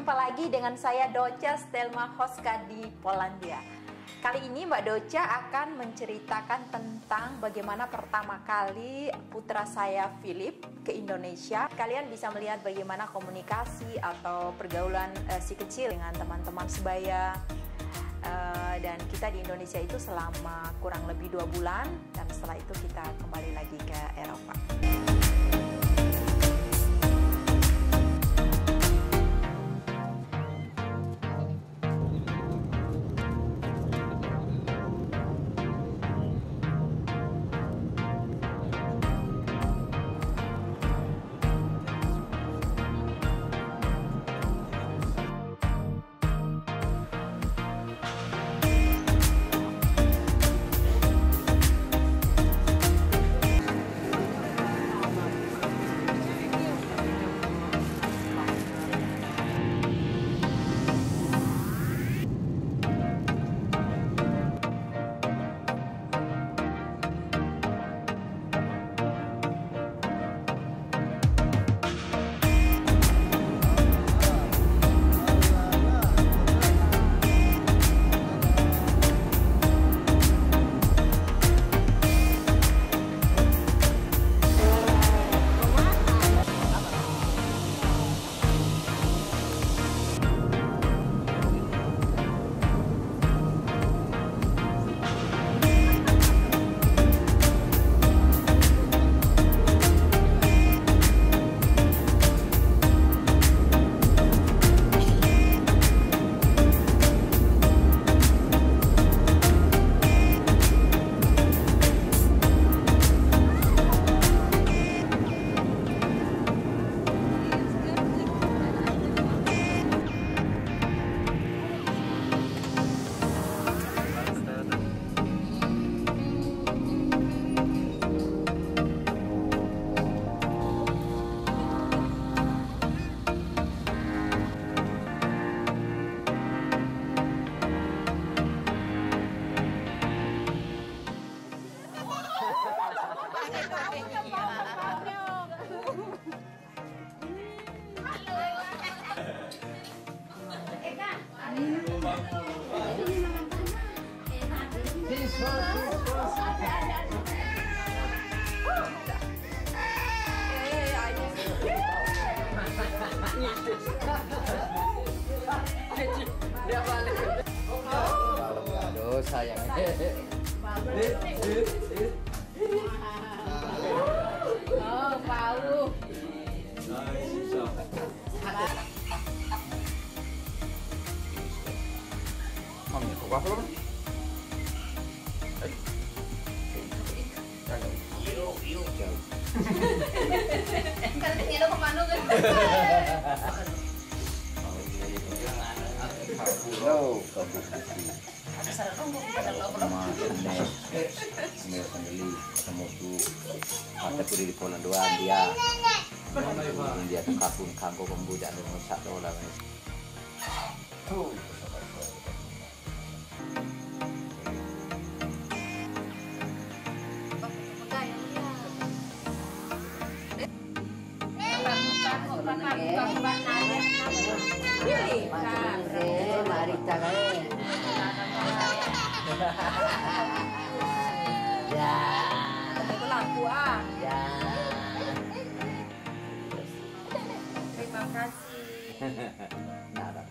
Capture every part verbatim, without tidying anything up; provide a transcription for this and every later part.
jumpa lagi dengan saya Docha Stelma Hoska di Polandia. Kali ini Mbak Docha akan menceritakan tentang bagaimana pertama kali putra saya Philip ke Indonesia. Kalian bisa melihat bagaimana komunikasi atau pergaulan uh, si kecil dengan teman-teman sebaya. Uh, dan kita di Indonesia itu selama kurang lebih dua bulan, dan setelah itu kita kembali lagi ke Eropa. Aduh sayang. Oh, Paulo. Mami, kok apa lo? Kalau tinggal ke mana kan? Hello, kabupaten. Ada sarang kok kita lo Sama Ines, Emil Sandeli, ketemu tuh ada puri di Polandia dia. Dia tuh kakun kanggo pembujaan dengan satu orang. Tuh. Pilih, Marita kae. Ya. itu lampu ah. Ya. Terima kasih. Nah, dah.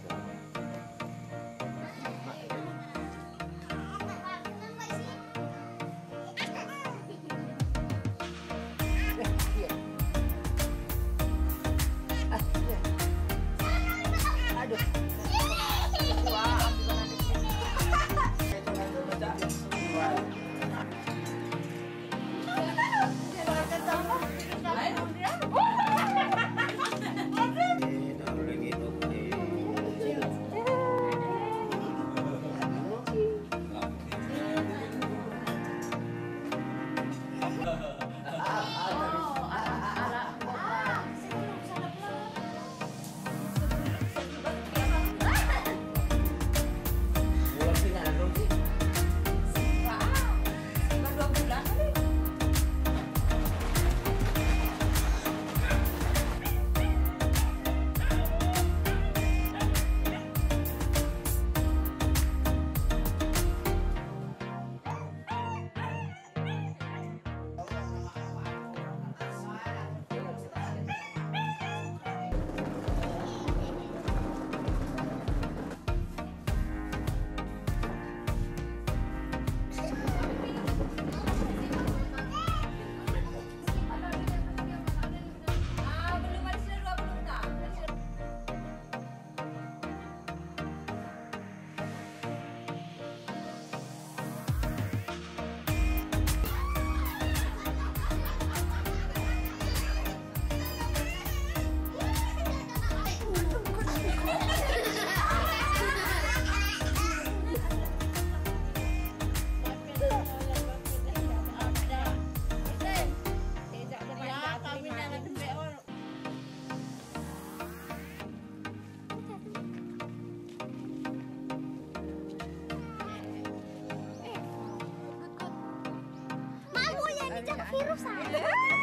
virus ah.